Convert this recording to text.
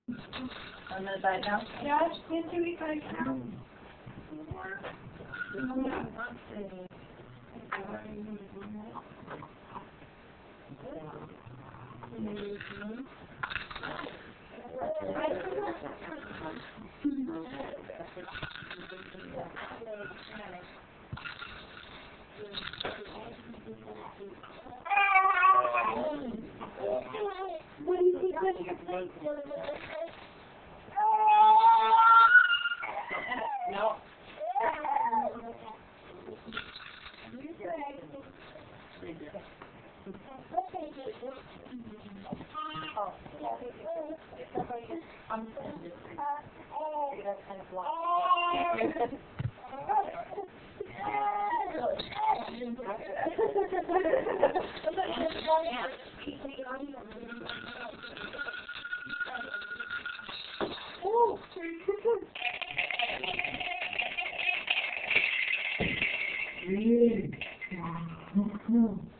On the side now? Yeah, it's 2 weeks right now. What do you think? No. Oh.